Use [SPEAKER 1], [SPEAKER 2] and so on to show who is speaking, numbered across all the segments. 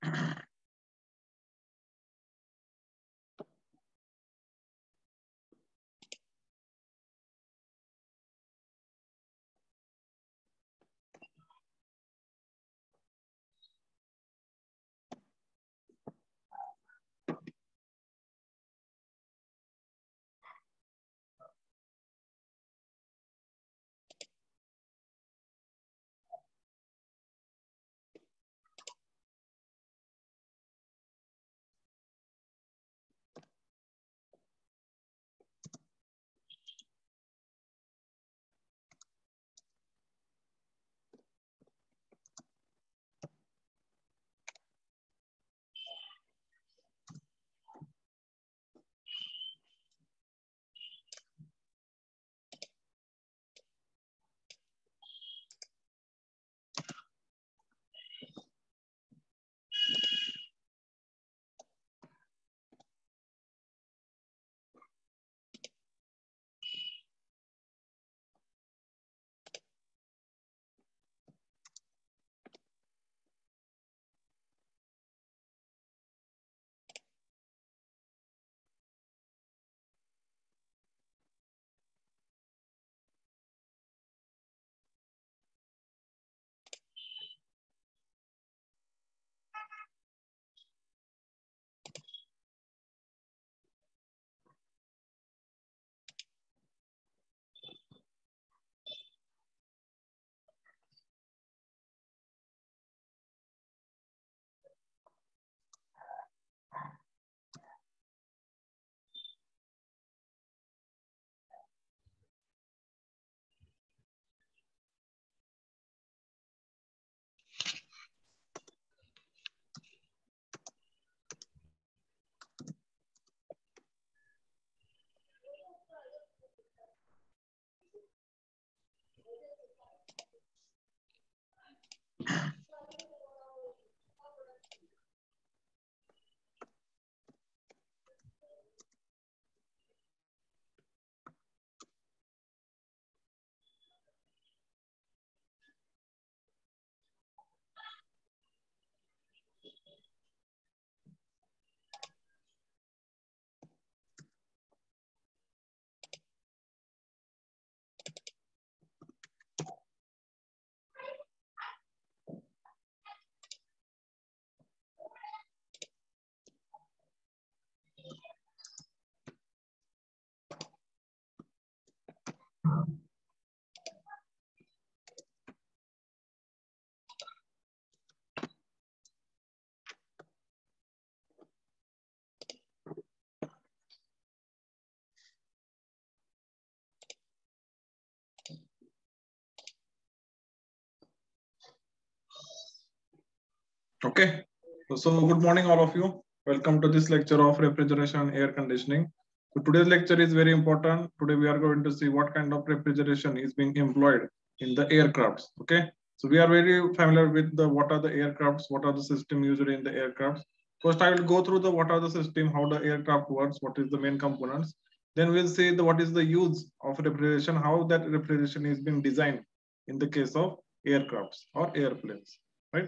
[SPEAKER 1] Okay, so good morning, all of you. Welcome to this lecture of refrigeration and air conditioning. So today's lecture is very important. Today we are going to see what kind of refrigeration is being employed in the aircrafts. Okay, so we are very familiar with the what are the aircrafts, what are the system used in the aircrafts. First, I will go through the what are the system, how the aircraft works, what is the main components. Then we'll see the what is the use of refrigeration, how that refrigeration is being designed in the case of aircrafts or airplanes, right?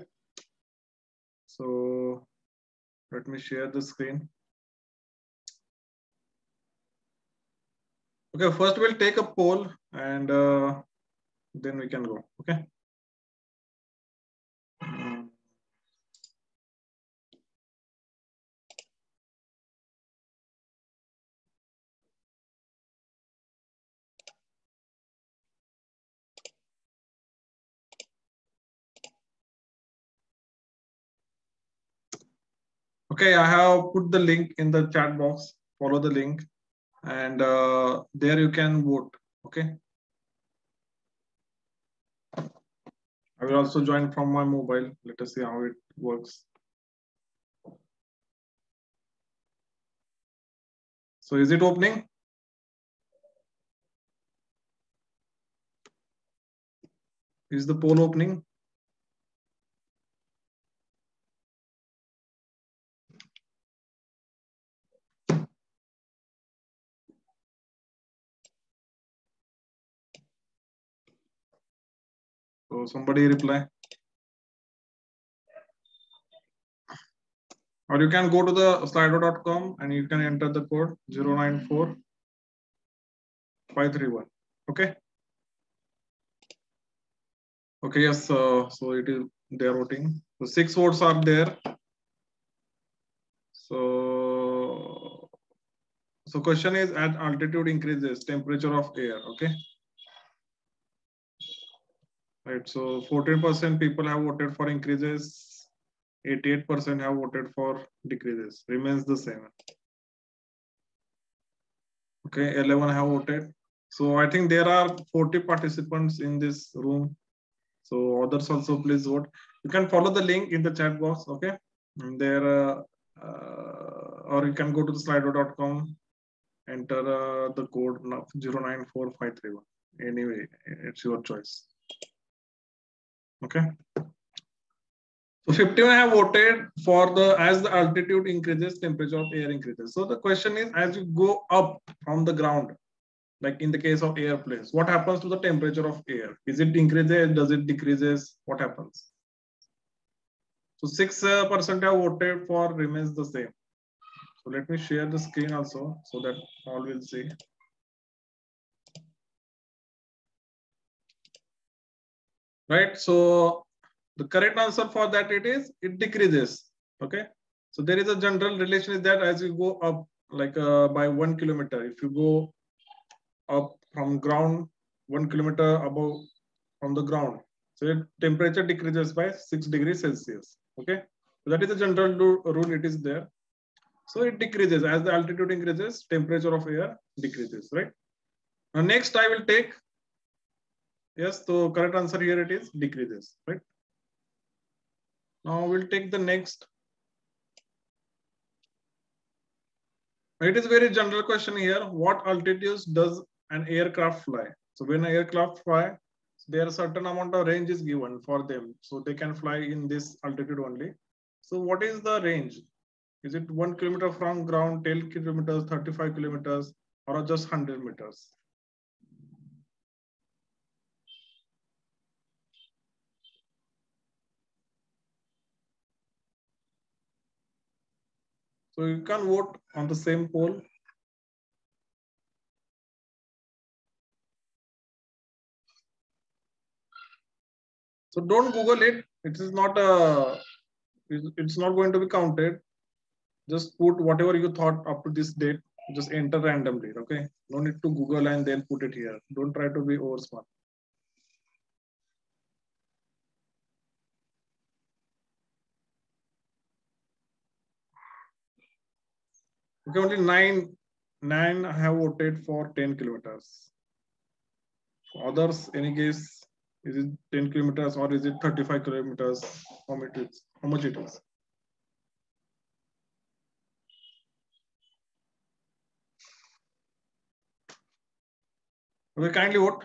[SPEAKER 1] So let me share the screen. Okay, first we'll take a poll and then we can go. Okay. Okay, I have put the link in the chat box. Follow the link, and there you can vote. Okay. I will also join from my mobile. Let us see how it works. So is it opening? Is the poll opening? So somebody reply. Or you can go to the slido.com and you can enter the code 094531. Okay. Okay, yes. So it is their voting. So 6 votes are there. So question is, as altitude increases, temperature of air. Okay. Right. So 14% people have voted for increases. 88% have voted for decreases. Remains the same. Okay. 11 have voted. So I think there are 40 participants in this room. So others also please vote. You can follow the link in the chat box. Okay. And there, or you can go to the slido.com, enter the code 094531. Anyway, it's your choice. Okay. So 51 have voted for the, as the altitude increases, temperature of air increases. So the question is, as you go up from the ground, like in the case of airplanes, what happens to the temperature of air? Is it increases? Does it decreases? What happens? So 6% have voted for remains the same. So let me share the screen also so that all will see. Right. So the correct answer for that it decreases. Okay. So there is a general relation is that as you go up like by 1 kilometer, if you go up from ground 1 kilometer above from the ground, so your temperature decreases by 6 degrees Celsius. Okay. So that is a general rule. It is there. So it decreases as the altitude increases, temperature of air decreases. Right. Now next I will take, yes, so correct answer here it is decreases. Right. Now we'll take the next. It is a very general question here. What altitudes does an aircraft fly? So when an aircraft fly, there are certain amount of range is given for them. So they can fly in this altitude only. So what is the range? Is it 1 kilometer from ground, 10 kilometers, 35 kilometers, or just 100 meters? So you can vote on the same poll. So don't Google it. It is not it's not going to be counted. Just put whatever you thought up to this date. Just enter randomly. Okay. No need to Google and then put it here. Don't try to be over smart. Okay, only nine have voted for 10 kilometers. For others, any guess? Is it 10 kilometers or is it 35 kilometers? How much it is? Okay, kindly vote.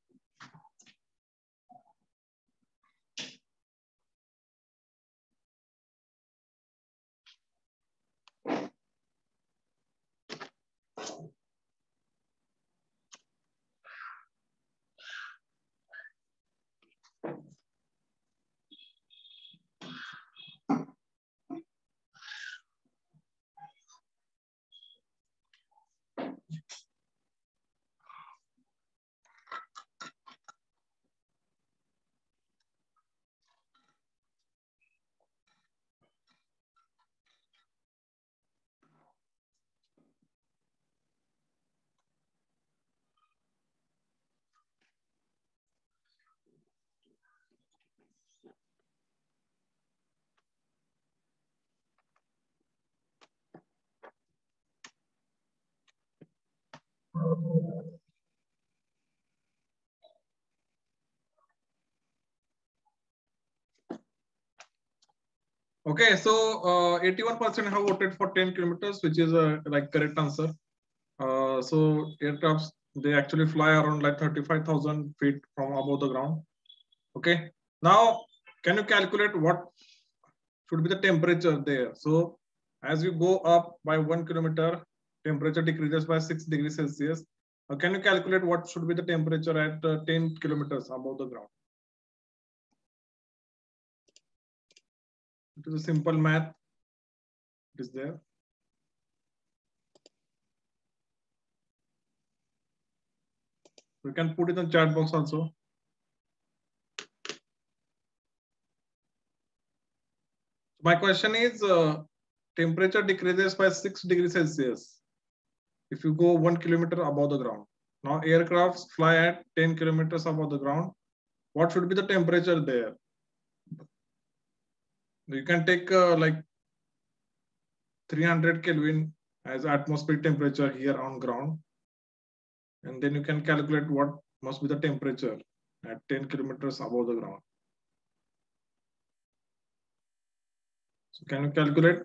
[SPEAKER 1] Okay, so 81% have voted for 10 kilometers, which is a like correct answer. So aircrafts, they actually fly around like 35,000 feet from above the ground. Okay. Now, can you calculate what should be the temperature there? So as you go up by 1 kilometer, temperature decreases by 6 degrees Celsius. Can you calculate what should be the temperature at 10 kilometers above the ground? It is a simple math. is there? We can put it in the chat box also. My question is, temperature decreases by 6 degrees Celsius if you go 1 kilometer above the ground. Now aircrafts fly at 10 kilometers above the ground. What should be the temperature there? You can take like 300 Kelvin as atmospheric temperature here on ground. And then you can calculate what must be the temperature at 10 kilometers above the ground. So can you calculate?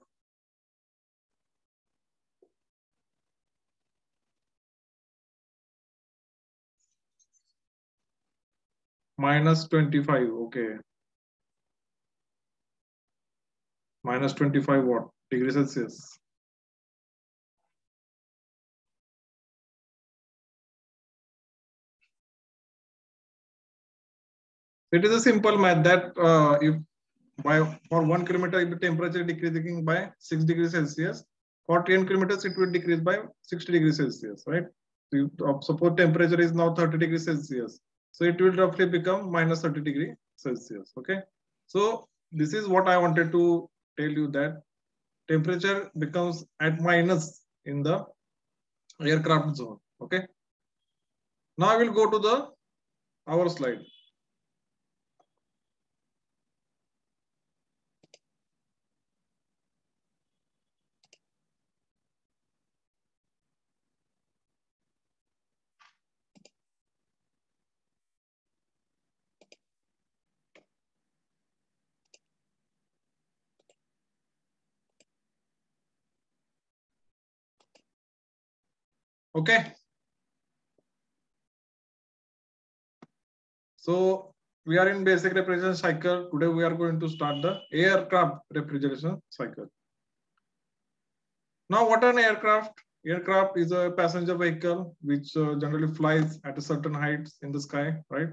[SPEAKER 1] Minus 25, okay. Minus 25 what? Degrees Celsius. It is a simple math that if for 1 kilometer, if the temperature decreasing by 6 degrees Celsius, for 10 kilometers, it will decrease by 60 degrees Celsius, right? So suppose temperature is now 30 degrees Celsius. So it will roughly become minus 30 degrees Celsius, okay? So this is what I wanted to tell you, that temperature becomes at minus in the aircraft zone, okay? Now I will go to our slide. Okay. So we are in basic refrigeration cycle. Today we are going to start the aircraft refrigeration cycle. Now what an aircraft? Aircraft is a passenger vehicle which generally flies at a certain heights in the sky, right?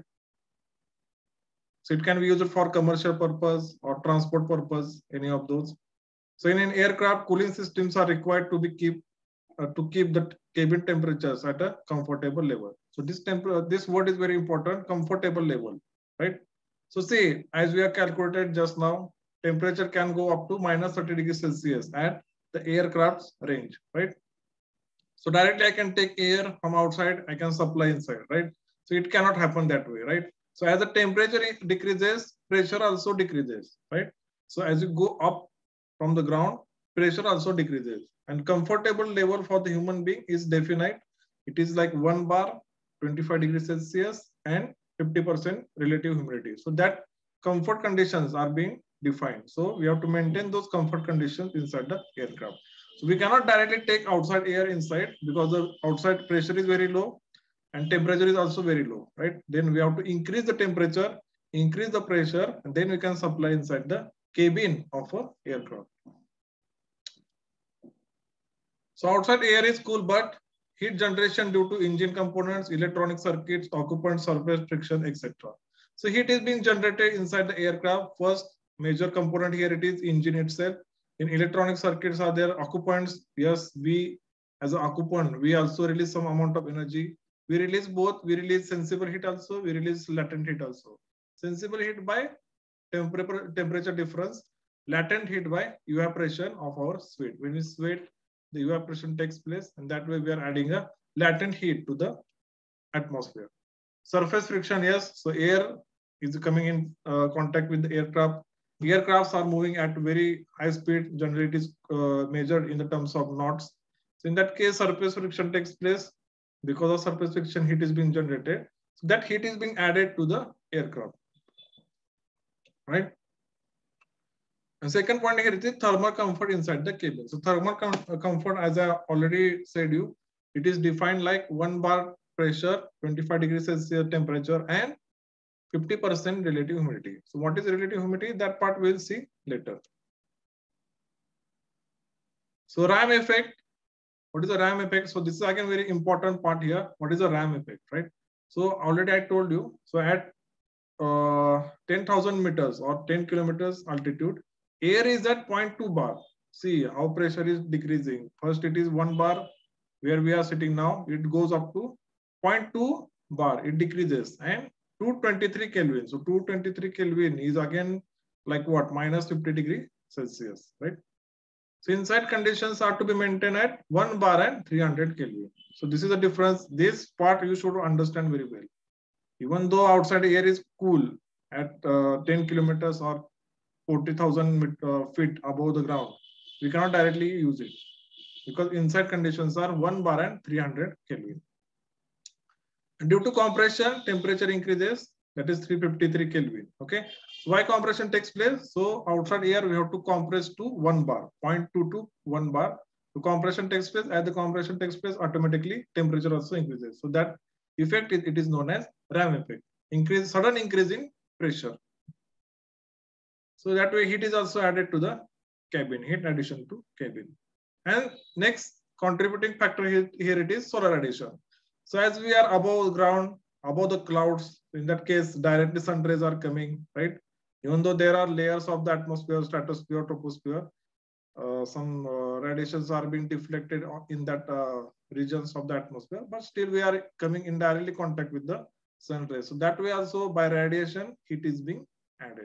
[SPEAKER 1] So it can be used for commercial purpose or transport purpose, any of those. So in an aircraft, cooling systems are required to keep the cabin temperatures at a comfortable level. So this word is very important, comfortable level, right? So see, as we have calculated just now, temperature can go up to minus 30 degrees Celsius at the aircraft's range, right? So directly I can take air from outside, I can supply inside, right? So it cannot happen that way, right? So as the temperature decreases, pressure also decreases, right? So as you go up from the ground, pressure also decreases. And comfortable level for the human being is definite. It is like 1 bar, 25 degrees Celsius and 50% relative humidity. So that comfort conditions are being defined. So we have to maintain those comfort conditions inside the aircraft. So we cannot directly take outside air inside because the outside pressure is very low and temperature is also very low, right? Then we have to increase the temperature, increase the pressure, and then we can supply inside the cabin of an aircraft. So outside air is cool, but heat generation due to engine components, electronic circuits, occupant surface friction, etc. So heat is being generated inside the aircraft. First major component here, it is engine itself. In electronic circuits are there occupants. Yes, we as an occupant, we also release some amount of energy. We release both. We release sensible heat also. We release latent heat also. Sensible heat by temperature difference. Latent heat by evaporation of our sweat. When we sweat, the evaporation takes place, and that way we are adding a latent heat to the atmosphere. Surface friction, yes. So air is coming in contact with the aircraft. The aircrafts are moving at very high speed. Generally, it is measured in the terms of knots. So in that case, surface friction takes place. Because of surface friction, heat is being generated. So that heat is being added to the aircraft, right? And second point here is the thermal comfort inside the cabin. So thermal comfort, as I already said you, it is defined like 1 bar pressure, 25 degrees Celsius temperature, and 50% relative humidity. So what is relative humidity? That part we'll see later. So RAM effect. What is the RAM effect? So this is again very important part here. What is the RAM effect, right? So already I told you. So at 10,000 meters or 10 kilometers altitude, air is at 0.2 bar. see how pressure is decreasing. First it is 1 bar where we are sitting now. It goes up to 0.2 bar. It decreases and 223 Kelvin. So 223 Kelvin is again like what? Minus 50 degree Celsius, right? So inside conditions are to be maintained at 1 bar and 300 Kelvin. So this is the difference. This part you should understand very well. Even though outside air is cool at 10 kilometers or 40,000 feet above the ground, we cannot directly use it because inside conditions are 1 bar and 300 Kelvin. And due to compression, temperature increases, that is 353 Kelvin. Okay. So why compression takes place? So outside air, we have to compress to 1 bar, 0.2 to 1 bar. So compression takes place. As the compression takes place, automatically temperature also increases. So that effect, it is known as RAM effect. Sudden increase in pressure. So that way heat is also added to the cabin, heat addition to cabin. And next contributing factor here it is solar radiation. So as we are above ground, above the clouds, in that case, directly sun rays are coming, right? Even though there are layers of the atmosphere, stratosphere, troposphere, some radiations are being deflected in that regions of the atmosphere, but still we are coming in directly contact with the sun rays. So that way also by radiation, heat is being added.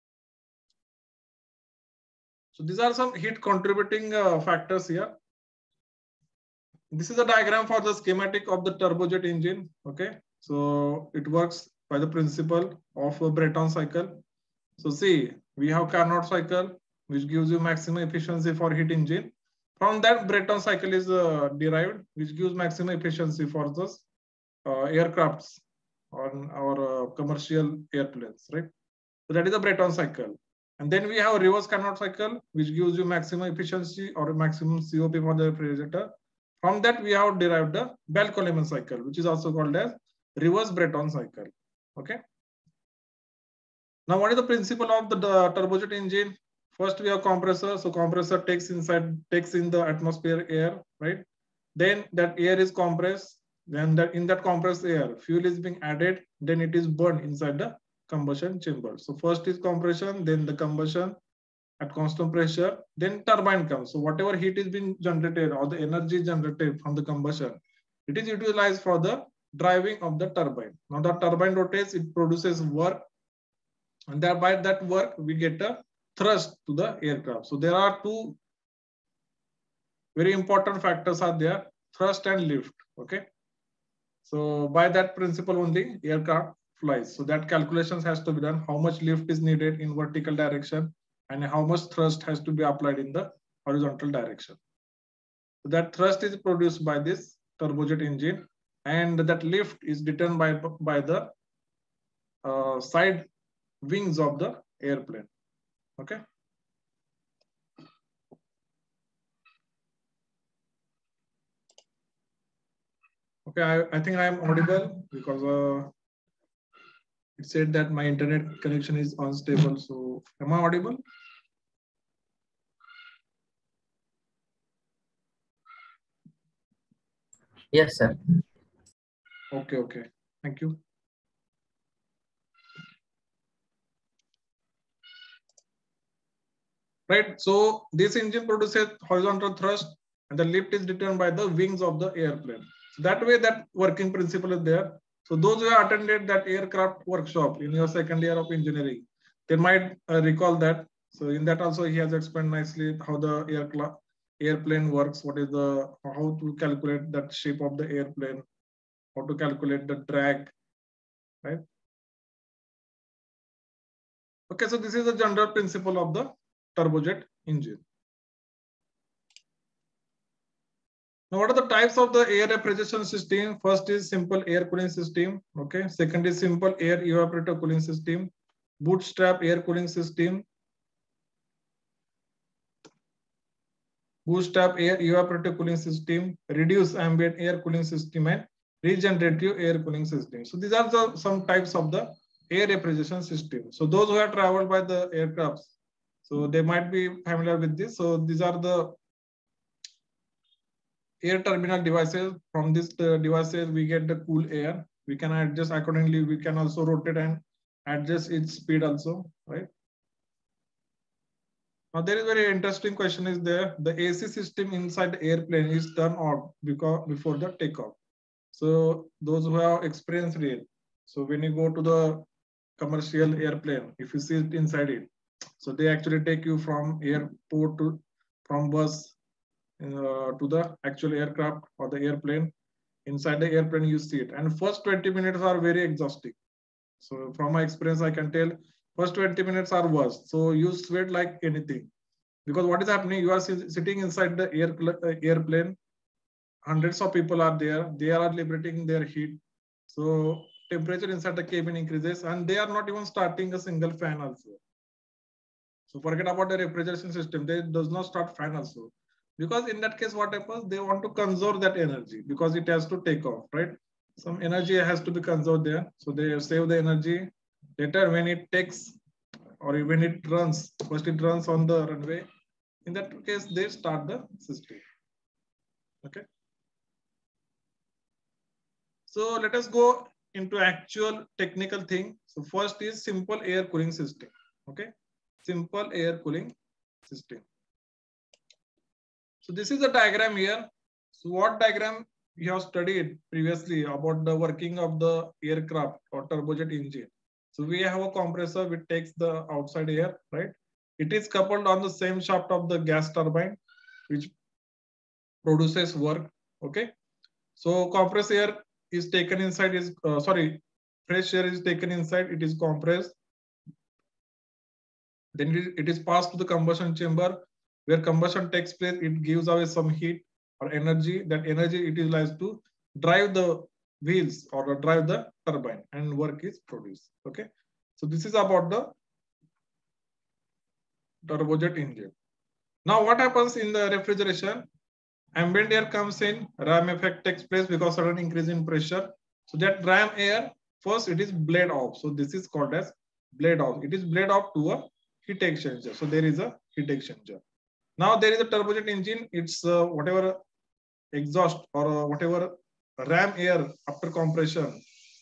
[SPEAKER 1] So these are some heat contributing factors here. This is a diagram for the schematic of the turbojet engine. Okay, so it works by the principle of a Breton cycle. So see, we have Carnot cycle, which gives you maximum efficiency for heat engine. From that, Breton cycle is derived, which gives maximum efficiency for the aircrafts on our commercial airplanes, right? So that is the Breton cycle. And then we have a reverse Carnot cycle, which gives you maximum efficiency or maximum COP for the refrigerator. From that, we have derived the Bell-Coleman cycle, which is also called as reverse Breton cycle. Okay. Now, what is the principle of the turbojet engine? First, we have compressor. So compressor takes in the atmosphere air, right? Then that air is compressed. Then in that compressed air, fuel is being added. Then it is burned inside the combustion chamber. So first is compression, then the combustion at constant pressure, then turbine comes. So whatever heat is being generated or the energy generated from the combustion, it is utilized for the driving of the turbine. Now the turbine rotates, it produces work, and thereby that work we get a thrust to the aircraft. So there are two very important factors are there, thrust and lift. Okay. So by that principle only aircraft flies. So that calculations has to be done, how much lift is needed in vertical direction and how much thrust has to be applied in the horizontal direction. So that thrust is produced by this turbojet engine, and that lift is determined by the side wings of the airplane. Okay. Okay, I think I am audible because it said that my internet connection is unstable. So am I audible?
[SPEAKER 2] Yes, sir.
[SPEAKER 1] Okay, okay. Thank you. Right. So this engine produces horizontal thrust and the lift is determined by the wings of the airplane. So that way that working principle is there. So those who have attended that aircraft workshop in your second year of engineering, they might recall that. So in that also he has explained nicely how the airplane works, what is how to calculate that shape of the airplane, how to calculate the drag, right? Okay, so this is the general principle of the turbojet engine. Now, what are the types of the air refrigeration system? First is simple air cooling system. Okay. Second is simple air evaporator cooling system, bootstrap air cooling system, bootstrap air evaporator cooling system, reduced ambient air cooling system, and regenerative air cooling system. So these are some types of the air refrigeration system. So those who have traveled by the aircrafts, so they might be familiar with this. So these are the air terminal devices. From this devices, we get the cool air. We can adjust accordingly. We can also rotate and adjust its speed also, right? Now there is very interesting question is there. The AC system inside the airplane is turned off because before the takeoff. So those who have experienced it. So when you go to the commercial airplane, if you sit inside it, so they actually take you from airport to from bus to the actual aircraft or the airplane. Inside the airplane you sit, and first 20 minutes are very exhausting. So from my experience, I can tell first 20 minutes are worst. So you sweat like anything because what is happening? You are sitting inside the airplane. Hundreds of people are there. They are liberating their heat. So temperature inside the cabin increases, and they are not even starting a single fan also. So forget about the refrigeration system. They does not start fan also. Because in that case, what happens? They want to conserve that energy because it has to take off, right? Some energy has to be conserved there. So they save the energy. Later, when it takes or when it runs, first it runs on the runway. In that case, they start the system. Okay. So let us go into actual technical thing. So first is simple air cooling system. Okay. Simple air cooling system. So this is a diagram here. So what diagram you have studied previously about the working of the aircraft or turbojet engine. So we have a compressor which takes the outside air, right? It is coupled on the same shaft of the gas turbine, which produces work. Okay. So compressed air is taken inside is fresh air is taken inside. It is compressed. Then it is passed to the combustion chamber where combustion takes place. It gives away some heat or energy. That energy it is utilized to drive the wheels or drive the turbine, and work is produced. Okay. So this is about the turbojet engine. Now what happens in the refrigeration? Ambient air comes in, ram effect takes place because sudden increase in pressure. So that ram air, first it is blade off. So this is called as blade off. It is blade off to a heat exchanger. So there is a heat exchanger. Now there is a turbojet engine. It's whatever exhaust or whatever ram air after compression,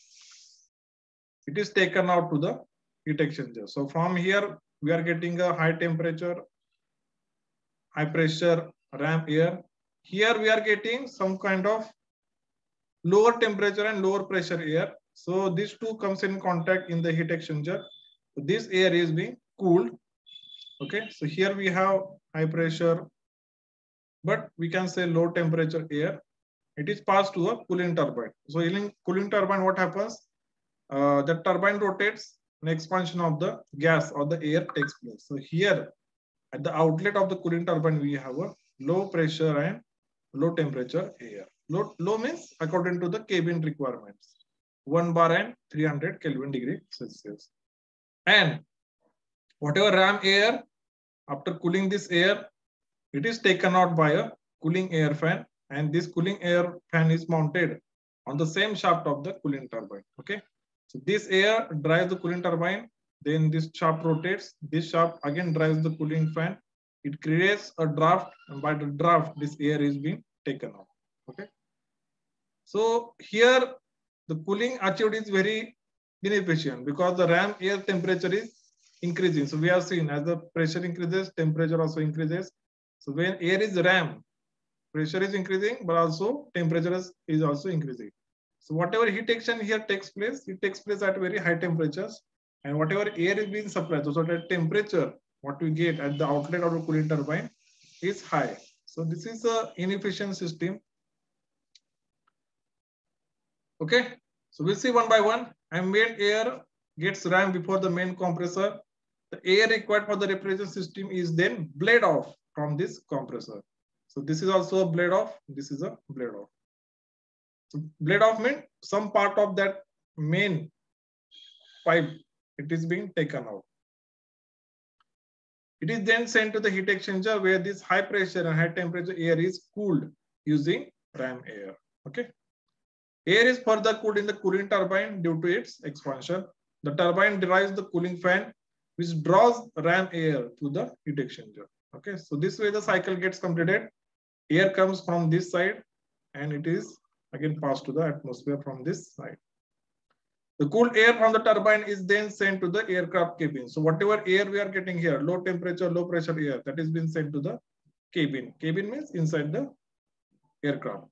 [SPEAKER 1] it is taken out to the heat exchanger. So from here we are getting a high temperature, high pressure ram air. Here we are getting some kind of lower temperature and lower pressure air. So these two comes in contact in the heat exchanger. So this air is being cooled. Okay, so here we have high pressure, but we can say low temperature air. It is passed to a cooling turbine. So in cooling turbine, what happens? The turbine rotates, an expansion of the gas or the air takes place. So here at the outlet of the cooling turbine, we have a low pressure and low temperature air. Low means according to the cabin requirements, 1 bar and 300 Kelvin degree Celsius. And whatever ram air, after cooling this air, it is taken out by a cooling air fan, and this cooling air fan is mounted on the same shaft of the cooling turbine. Okay. So this air drives the cooling turbine, then this shaft rotates. This shaft again drives the cooling fan. It creates a draft, and by the draft, this air is being taken out. Okay. So here the cooling achieved is very inefficient because the ram air temperature is increasing. So we have seen as the pressure increases, temperature also increases. So when air is ram, pressure is increasing, but also temperature is also increasing. So whatever heat exchanger here takes place, it takes place at very high temperatures, and whatever air is being supplied, so that temperature what we get at the outlet of the cooling turbine is high. So this is a inefficient system. Okay, so we'll see one by one. Ambient air gets rammed before the main compressor. The air required for the refrigeration system is then blade off from this compressor. So this is also a blade off. This is a blade off. So blade off means some part of that main pipe, it is being taken out. It is then sent to the heat exchanger where this high pressure and high temperature air is cooled using ram air. Okay. Air is further cooled in the cooling turbine due to its expansion. The turbine derives the cooling fan which draws ram air to the heat exchanger. Okay. So this way the cycle gets completed. Air comes from this side and it is again passed to the atmosphere from this side. The cooled air from the turbine is then sent to the aircraft cabin. So whatever air we are getting here, low temperature, low pressure air, that is being sent to the cabin. Cabin means inside the aircraft.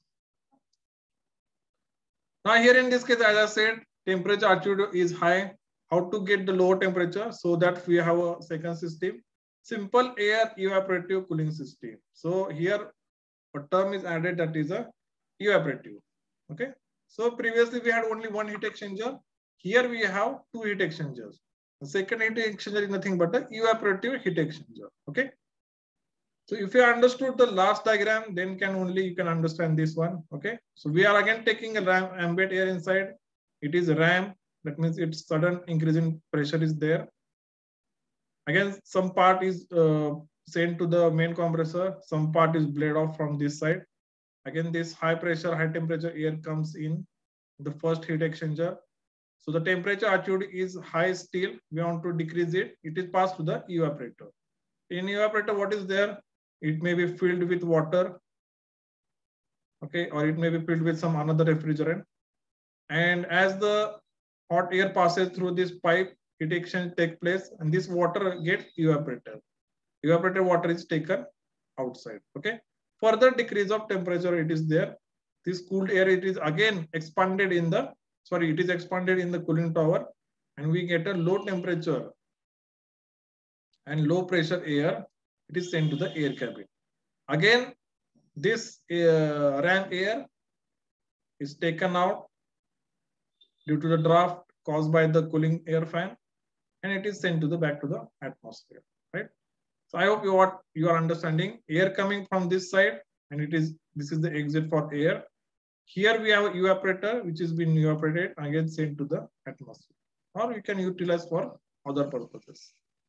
[SPEAKER 1] Now here in this case, as I said, temperature altitude is high. How to get the lower temperature? So that we have a second system, simple air evaporative cooling system. So here a term is added, that is a evaporative. Okay. So previously we had only one heat exchanger. Here we have two heat exchangers. The second heat exchanger is nothing but a evaporative heat exchanger. Okay. So if you understood the last diagram, then you can understand this one. Okay. So we are again taking a RAM, ambient air inside. It is RAM. That means its sudden increase in pressure is there. Again, some part is sent to the main compressor. Some part is blade off from this side. Again, this high pressure, high temperature air comes in the first heat exchanger. So the temperature altitude is high still. We want to decrease it. It is passed to the evaporator. In evaporator, what is there? It may be filled with water. Okay, or it may be filled with some another refrigerant. And as the hot air passes through this pipe, heat exchange takes place, and this water gets evaporated. Evaporated water is taken outside. Okay. Further decrease of temperature, it is there. This cooled air, it is again expanded in the cooling tower, and we get a low temperature and low pressure air. It is sent to the air cabin. Again, this RAM air is taken out due to the draft caused by the cooling air fan, and it is sent to the back to the atmosphere. Right. So I hope you are understanding. Air coming from this side, and this is the exit for air. Here we have an evaporator, which is being evaporated and again sent to the atmosphere, or we can utilize for other purposes.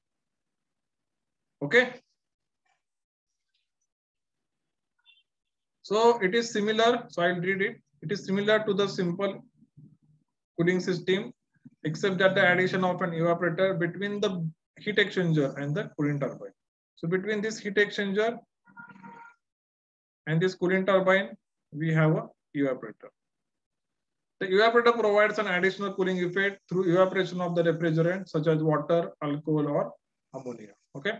[SPEAKER 1] Okay. So it is similar. So I'll read it. It is similar to the simple cooling system, except that the addition of an evaporator between the heat exchanger and the cooling turbine. So between this heat exchanger and this cooling turbine, we have a evaporator. The evaporator provides an additional cooling effect through evaporation of the refrigerant such as water, alcohol, or ammonia. Okay.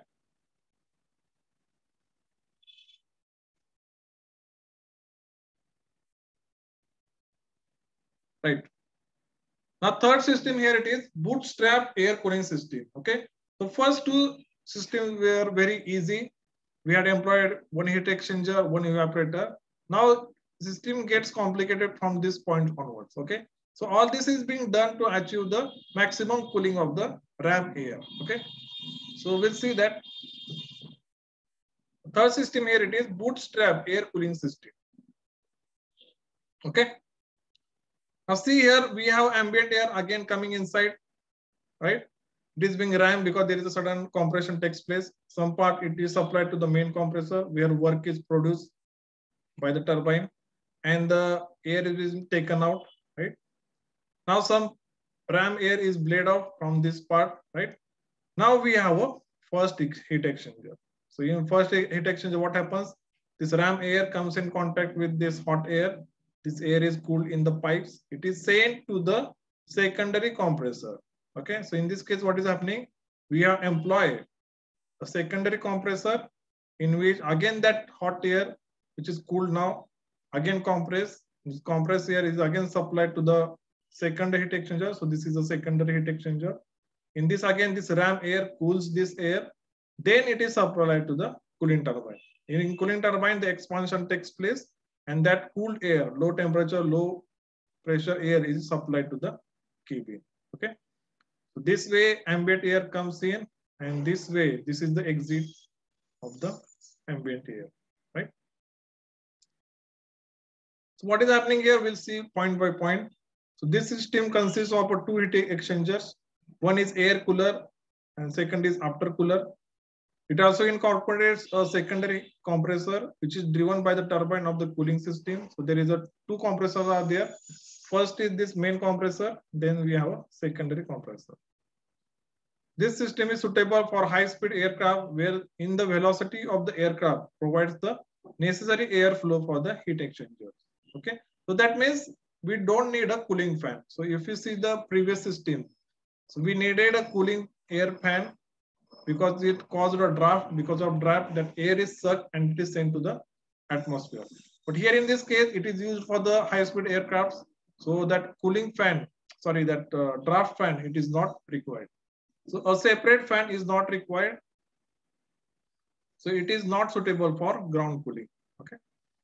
[SPEAKER 1] Right. Now third system here it is bootstrap air cooling system. Okay. So first two systems were very easy. We had employed one heat exchanger, one evaporator. Now system gets complicated from this point onwards. Okay. So all this is being done to achieve the maximum cooling of the RAM air. Okay. So we'll see that. Third system here it is bootstrap air cooling system. Okay. Now see here we have ambient air again coming inside, right? It is being rammed because there is a sudden compression takes place. Some part it is supplied to the main compressor where work is produced by the turbine, and the air is taken out, right? Now some ram air is blade off from this part, right? Now we have a first heat exchanger. So in first heat exchanger, what happens? This ram air comes in contact with this hot air. This air is cooled in the pipes. It is sent to the secondary compressor. Okay, so in this case, what is happening? We have employed a secondary compressor in which again that hot air, which is cooled now, again compressed. This compressed air is again supplied to the secondary heat exchanger. So this is a secondary heat exchanger. In this again, this ram air cools this air. Then it is supplied to the cooling turbine. In cooling turbine, the expansion takes place, and that cooled air, low temperature, low pressure air is supplied to the cabin. Okay. So this way ambient air comes in, and this way, this is the exit of the ambient air, right? So what is happening here? We'll see point by point. So this system consists of two heat exchangers. One is air cooler and second is after cooler. It also incorporates a secondary compressor, which is driven by the turbine of the cooling system. So there is two compressors are there. First is this main compressor, then we have a secondary compressor. This system is suitable for high-speed aircraft where in the velocity of the aircraft provides the necessary airflow for the heat exchangers. Okay, so that means we don't need a cooling fan. So if you see the previous system, so we needed a cooling air fan because it caused a draft. Because of draft, that air is sucked and it is sent to the atmosphere. But here in this case, it is used for the high-speed aircrafts. So that cooling fan, sorry, that draft fan, it is not required. So a separate fan is not required. So it is not suitable for ground cooling. Okay.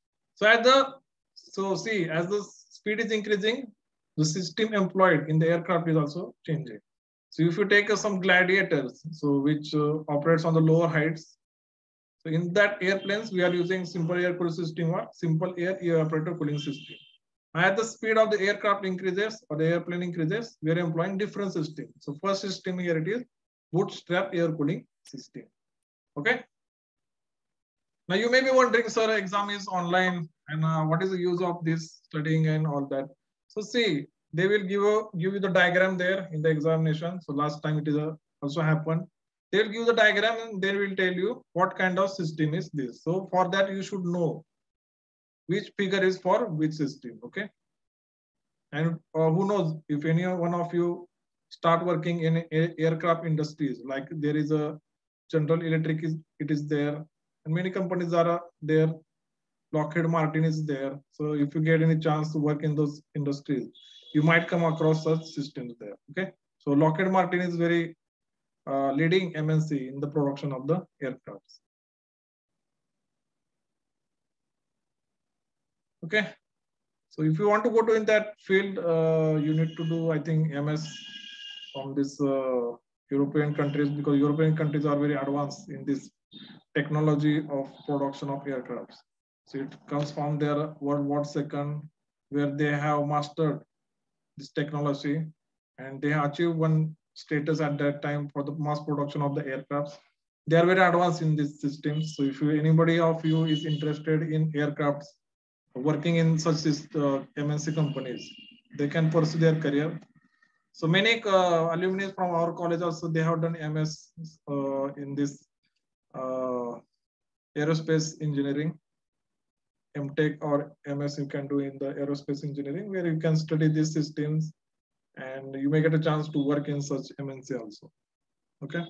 [SPEAKER 1] So see, as the speed is increasing, the system employed in the aircraft is also changing. So if you take some Gladiators, so which operates on the lower heights, so in that airplanes, we are using simple air cooling system or simple air evaporator cooling system. As the speed of the aircraft increases or the airplane increases, we are employing different system. So first system here it is bootstrap air cooling system. Okay. Now you may be wondering, sir, exam is online, and what is the use of this studying and all that? So see, they will give you the diagram there in the examination. So last time it is also happened. They will give the diagram and they will tell you what kind of system is this. So for that you should know which figure is for which system. Okay. And who knows, if any one of you start working in aircraft industries, like there is a General Electric, it is there, and many companies are there. Lockheed Martin is there. So if you get any chance to work in those industries, you might come across such systems there. Okay. So Lockheed Martin is very leading MNC in the production of the aircrafts. Okay. So if you want to go to in that field, you need to do, I think, MS from this European countries, because European countries are very advanced in this technology of production of aircrafts. So it comes from their World War II, where they have mastered this technology and they have achieved one status at that time for the mass production of the aircrafts. They are very advanced in this system. So if anybody of you is interested in aircrafts, working in such MNC companies, they can pursue their career. So many alumni from our college also, they have done MS in this aerospace engineering. MTech or MS you can do in the aerospace engineering, where you can study these systems and you may get a chance to work in such MNC also. Okay.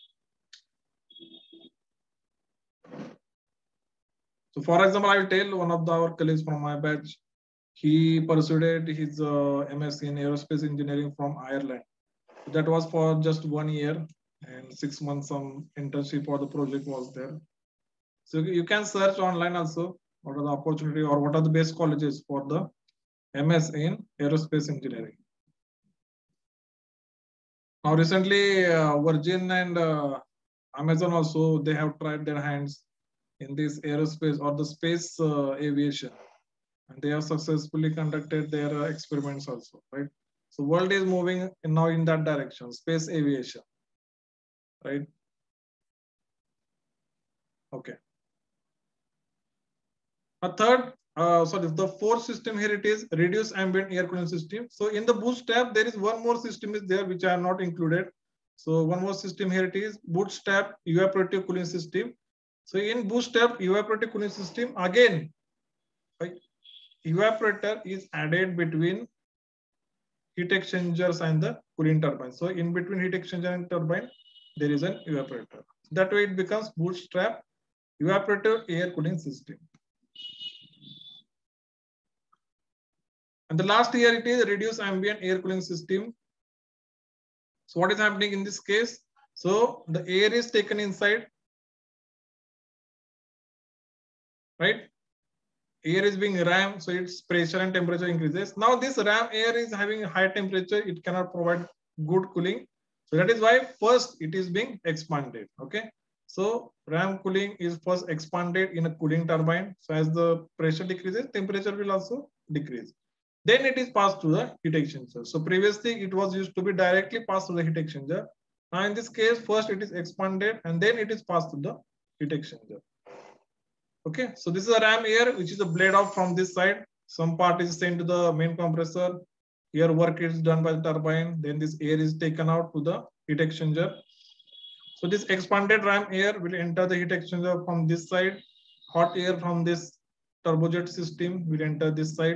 [SPEAKER 1] So for example, I will tell one of our colleagues from my batch, he pursued his MS in aerospace engineering from Ireland. That was for just 1 year and 6 months some internship for the project was there. So you can search online also what are the opportunity or what are the best colleges for the MS in aerospace engineering. Now recently Virgin and Amazon also, they have tried their hands in this aerospace or the space aviation, and they have successfully conducted their experiments also, right? So world is moving now in that direction, space aviation, right? Okay. A third, sorry, the fourth system here it is reduced ambient air cooling system. So in the bootstrap, there is one more system is there which I have not included. So one more system here it is bootstrap evaporative cooling system. So in bootstrap evaporative cooling system, again, right, evaporator is added between heat exchangers and the cooling turbine. So in between heat exchanger and turbine, there is an evaporator. That way it becomes bootstrap evaporative air cooling system. And the last year it is reduced ambient air cooling system. So what is happening in this case? So the air is taken inside, right? Air is being rammed, so its pressure and temperature increases. Now this ram air is having high temperature, it cannot provide good cooling. So that is why first it is being expanded. Okay. So ram cooling is first expanded in a cooling turbine. So as the pressure decreases, temperature will also decrease. Then it is passed to the heat exchanger. So previously it was used to be directly passed to the heat exchanger. Now in this case, first it is expanded and then it is passed to the heat exchanger. Okay, so this is a ram air, which is a blade off from this side. Some part is sent to the main compressor. Here work is done by the turbine. Then this air is taken out to the heat exchanger. So this expanded ram air will enter the heat exchanger from this side. Hot air from this turbojet system will enter this side.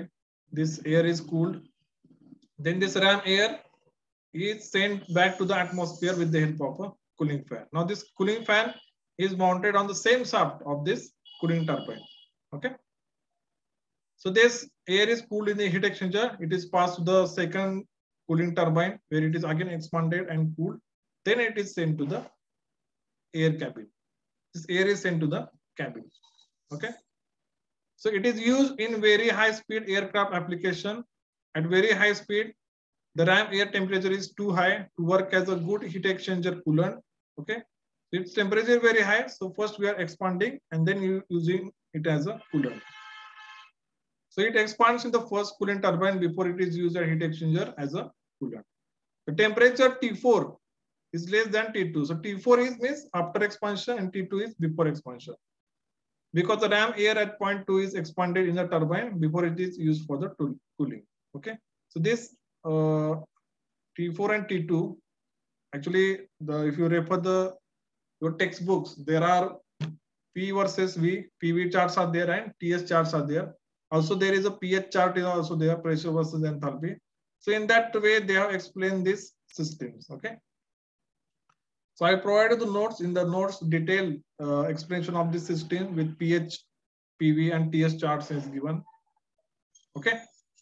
[SPEAKER 1] This air is cooled. Then this ram air is sent back to the atmosphere with the help of a cooling fan. Now this cooling fan is mounted on the same shaft of this cooling turbine. Okay. So this air is cooled in the heat exchanger. It is passed to the second cooling turbine where it is again expanded and cooled. Then it is sent to the air cabin. This air is sent to the cabin. Okay. So it is used in very high speed aircraft application. At very high speed, the ram air temperature is too high to work as a good heat exchanger coolant. Okay. So its temperature is very high. So first we are expanding and then using it as a coolant. So it expands in the first coolant turbine before it is used as heat exchanger as a coolant. The temperature T4 is less than T2. So T4 is means after expansion and T2 is before expansion. Because the ram air at point 2 is expanded in the turbine before it is used for the cooling. Okay. So this T4 and T2, actually, if you refer your textbooks, there are P versus V, PV charts are there and TS charts are there. Also, there is a pH chart is also there, pressure versus enthalpy. So in that way, they have explained these systems. Okay. So I provided the notes. In the notes, detailed explanation of the system with pH, PV, and TS charts is given. Okay.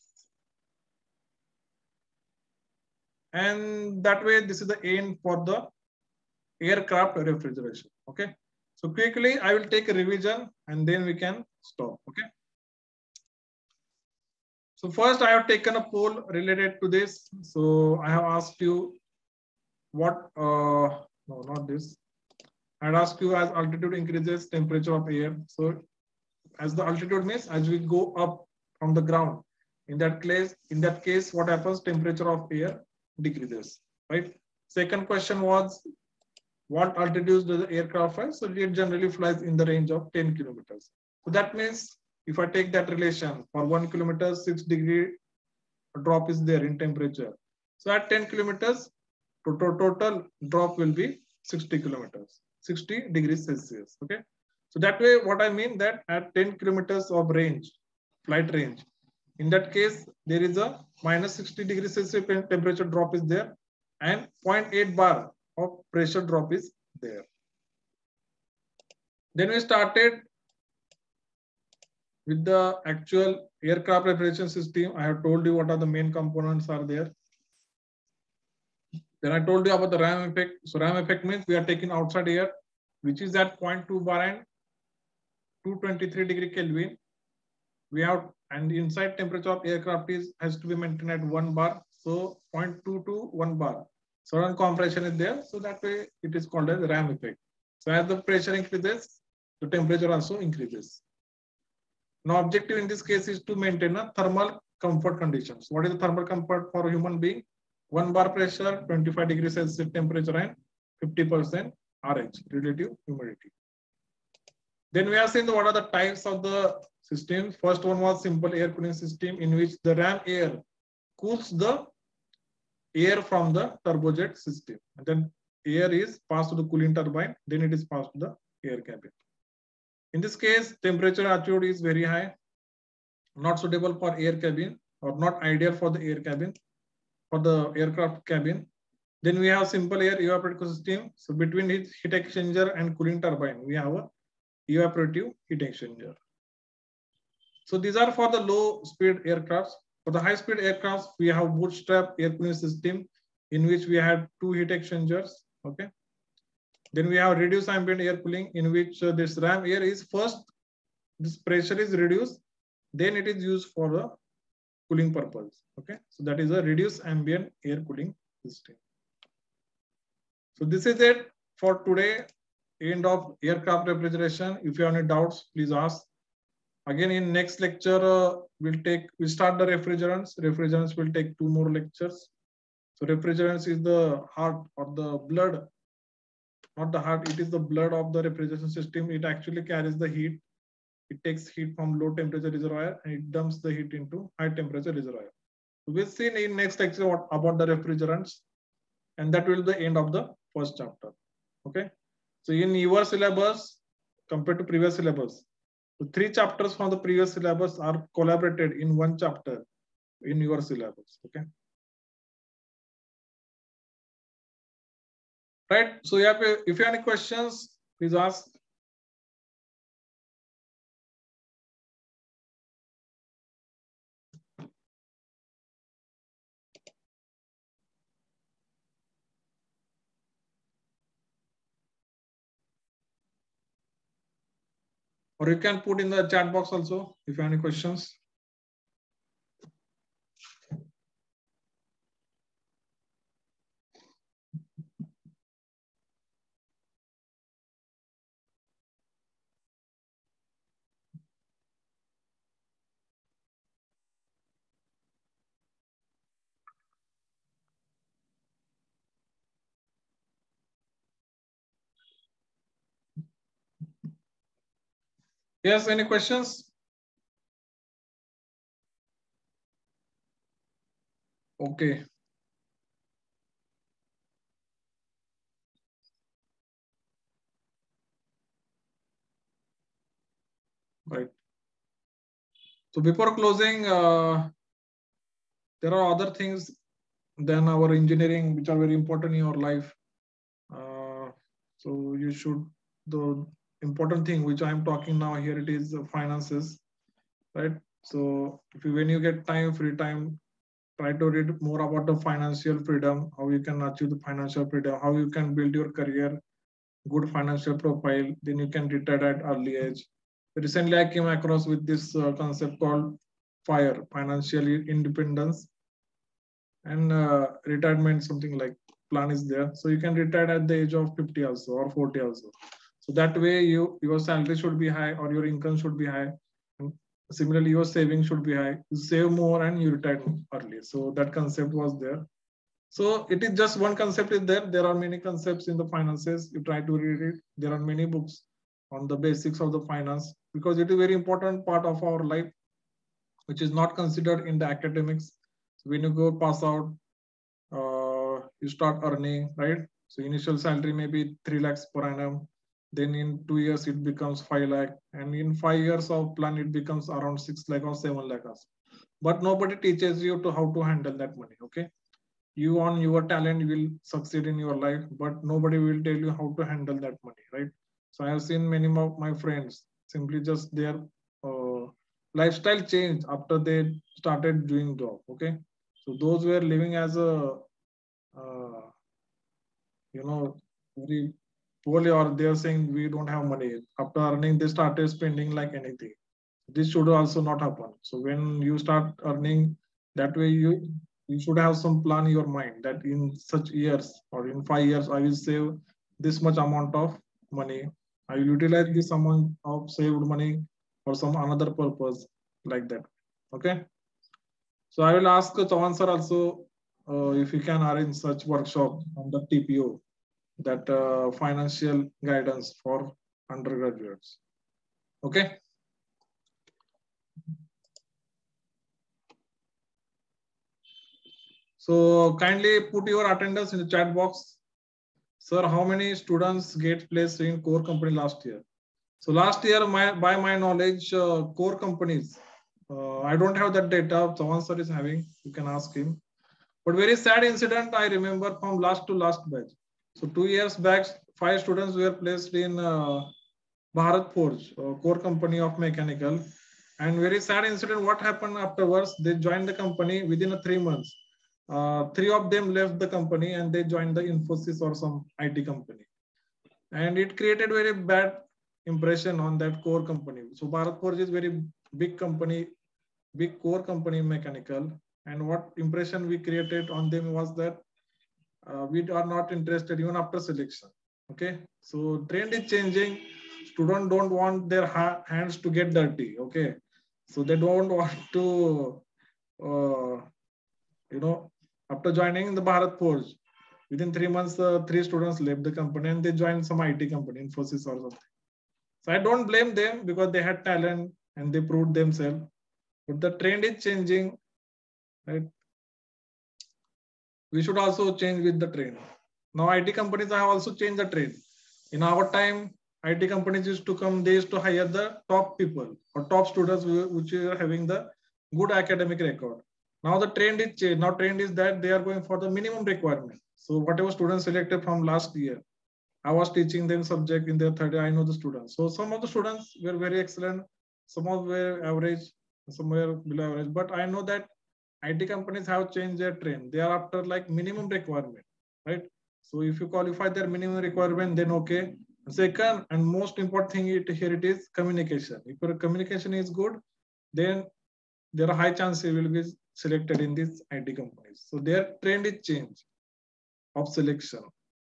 [SPEAKER 1] And that way, this is the aim for the aircraft refrigeration. Okay. So quickly, I will take a revision and then we can stop. Okay. So first, I have taken a poll related to this. So I have asked you what, no, not this. I'd ask you as altitude increases, temperature of air. So as the altitude means as we go up from the ground, in that case, what happens? Temperature of air decreases, right? Second question was, what altitude does the aircraft fly? So it generally flies in the range of 10 kilometers. So that means if I take that relation for 1 kilometer, 6-degree drop is there in temperature. So at 10 kilometers, total drop will be 60 kilometers, 60 degrees Celsius. Okay. So that way, what I mean that at 10 kilometers of range, flight range, in that case, there is a minus 60 degrees Celsius temperature drop is there and 0.8 bar of pressure drop is there. Then we started with the actual aircraft refrigeration system. I have told you what are the main components are there. Then I told you about the ram effect. So ram effect means we are taking outside air, which is at 0.2 bar and 223 degree Kelvin. We have, and inside temperature of aircraft has to be maintained at 1 bar. So 0.2 to 1 bar. Certain compression is there. So that way it is called as ram effect. So as the pressure increases, the temperature also increases. Now objective in this case is to maintain a thermal comfort conditions. What is the thermal comfort for a human being? 1 bar pressure, 25 degrees Celsius temperature and 50% RH, relative humidity. Then we have seen what are the types of the systems. First one was simple air cooling system in which the ram air cools the air from the turbojet system. And then air is passed to the cooling turbine, then it is passed to the air cabin. In this case, temperature altitude is very high, not suitable for air cabin or not ideal for the air cabin, for the aircraft cabin. Then we have simple air evaporative system. So between heat exchanger and cooling turbine, we have a evaporative heat exchanger. So these are for the low speed aircrafts. For the high speed aircrafts, we have bootstrap air cooling system in which we have 2 heat exchangers. Okay. Then we have reduced ambient air cooling in which this ram air is first, this pressure is reduced, then it is used for the cooling purpose. Okay. So that is a reduced ambient air cooling system. So this is it for today. End of aircraft refrigeration. If you have any doubts, please ask. Again, in next lecture, we'll start the refrigerants. Refrigerants will take 2 more lectures. So refrigerants is the heart or the blood, not the heart. It is the blood of the refrigeration system. It actually carries the heat. It takes heat from low temperature reservoir and it dumps the heat into high temperature reservoir. So we'll see in next lecture about the refrigerants, and that will be the end of the first chapter. Okay. So in your syllabus compared to previous syllabus, so 3 chapters from the previous syllabus are collaborated in 1 chapter in your syllabus. Okay. Right. So if you have any questions, please ask. Or you can put in the chat box also if you have any questions. Yes, any questions? Okay. Right. So before closing, there are other things than our engineering which are very important in your life. So you should, the important thing which I'm talking now here, it is finances, right? So when you get time, free time, try to read more about the financial freedom, how you can achieve the financial freedom, how you can build your career, good financial profile, then you can retire at early age. Recently, I came across with this concept called FIRE, financial independence, and retirement, something like plan is there. So you can retire at the age of 50 also or 40 also. So that way your salary should be high or your income should be high. And similarly, your savings should be high. You save more and you retire early. So that concept was there. So it is just one concept is there. There are many concepts in the finances. You try to read it. There are many books on the basics of the finance because it is a very important part of our life, which is not considered in the academics. So when you go pass out, you start earning, right? So initial salary may be 3 lakhs per annum. Then in 2 years, it becomes 5 lakh. And in 5 years of plan, it becomes around 6 lakh or 7 lakhs. But nobody teaches you to how to handle that money, okay? You on your talent will succeed in your life, but nobody will tell you how to handle that money, right? So I have seen many of my friends simply just their lifestyle changed after they started doing job, okay? So those were living as a uh, very poorly, or they're saying we don't have money. After earning, they started spending like anything. This should also not happen. So when you start earning, that way you should have some plan in your mind that in such years or in 5 years, I will save this much amount of money. I will utilize this amount of saved money for some another purpose like that. Okay. So I will ask Chavan sir also if he can arrange such workshop on the TPO, that financial guidance for undergraduates. Okay. So kindly put your attendance in the chat box. Sir, how many students get placed in core company last year? So last year, by my knowledge, core companies, I don't have that data. Chavan sir is having, you can ask him. But very sad incident I remember from last to last batch. So 2 years back, 5 students were placed in Bharat Forge, core company of mechanical. And very sad incident, what happened afterwards, they joined the company within 3 months. 3 of them left the company and they joined the Infosys or some IT company. And it created very bad impression on that core company. So Bharat Forge is very big company, big core company mechanical. And what impression we created on them was that we are not interested even after selection. Okay, so trend is changing. Students don't want their hands to get dirty. Okay, so they don't want to, uh, after joining the Bharat Forge, within 3 months, 3 students left the company and they joined some IT company, Infosys or something. So I don't blame them because they had talent and they proved themselves. But the trend is changing, right? We should also change with the trend. Now IT companies have also changed the trend. In our time, IT companies used to come, they used to hire the top people or top students which are having the good academic record. Now the trend is changed. Now trend is that they are going for the minimum requirement. So whatever students selected from last year, I was teaching them subject in their third year. I know the students. So some of the students were very excellent, some of were average, some were below average. But I know that IT companies have changed their trend. They are after like minimum requirement, right? So if you qualify their minimum requirement, then okay. Second and most important thing here it is communication. If your communication is good, then there are high chances you will be selected in these IT companies. So their trend is change of selection.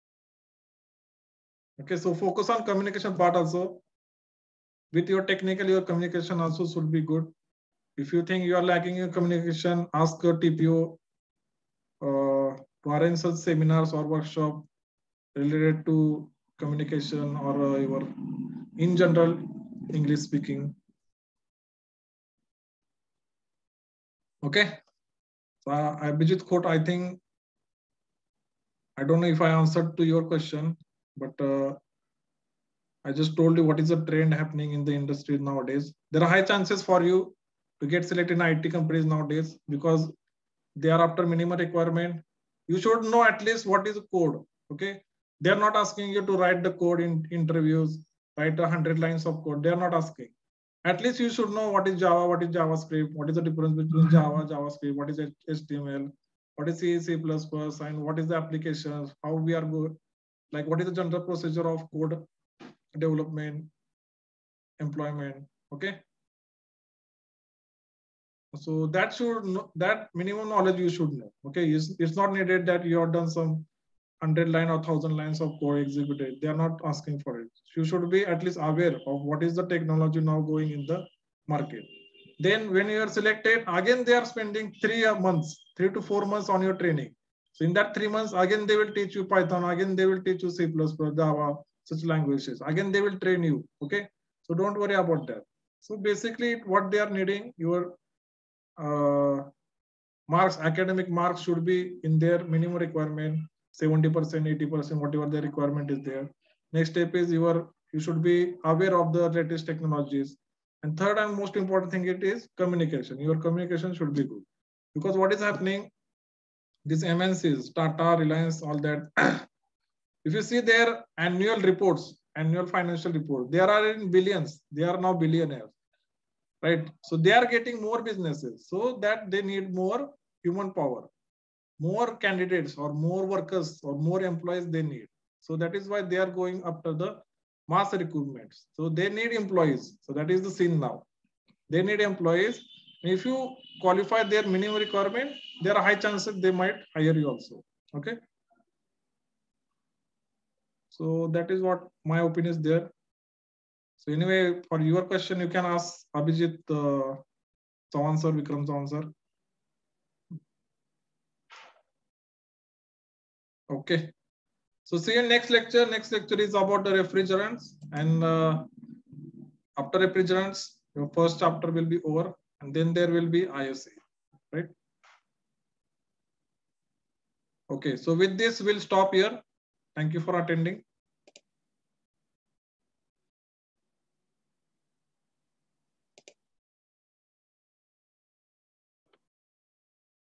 [SPEAKER 1] Okay, so focus on communication part also. With your technical, your communication also should be good. If you think you are lacking in communication, ask your TPO to arrange such seminars or workshop related to communication or your in general English speaking. Okay, so Abhijit quote, I think, I don't know if I answered to your question, but I just told you what is the trend happening in the industry nowadays. There are high chances for you to get selected in IT companies nowadays because they are after minimum requirement. You should know at least what is the code. Okay, they are not asking you to write the code in interviews, write 100 lines of code. They are not asking. At least you should know what is Java, what is JavaScript, what is the difference between Java, JavaScript, what is HTML, what is C, C++, and what is the applications, how we are good, like what is the general procedure of code development, employment. Okay, so that should know, that minimum knowledge you should know. Okay, it's not needed that you have done some 100 line or 1,000 lines of code exhibited. They are not asking for it. You should be at least aware of what is the technology now going in the market. Then when you are selected, again they are spending 3 months, 3 to 4 months on your training. So in that 3 months, again they will teach you Python, again they will teach you C++, Java, such languages. Again they will train you. Okay, so don't worry about that. So basically, what they are needing, your marks, academic marks should be in their minimum requirement, 70%, 80%, whatever the requirement is there. Next step is you should be aware of the latest technologies. And third and most important thing it is communication. Your communication should be good. Because what is happening, these MNCs, Tata, Reliance, all that, if you see their annual reports, annual financial report, they are in billions. They are now billionaires, right? So they are getting more businesses, so that they need more human power, more candidates or more workers or more employees they need. So that is why they are going after the mass recruitments. So they need employees. So that is the scene now. They need employees. If you qualify their minimum requirement, there are high chances they might hire you also. Okay. So that is what my opinion is there. So anyway, for your question, you can ask Abhijit Chavan sir, Vikram Chavan sir. Okay. So see you next lecture. Next lecture is about the refrigerants, and after refrigerants, your first chapter will be over, and then there will be ISA, right? Okay. So with this, we'll stop here. Thank you for attending.